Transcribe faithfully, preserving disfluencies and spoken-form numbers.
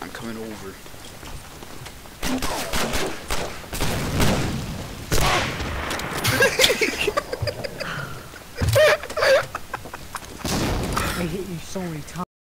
I'm coming over. I hit you so many times.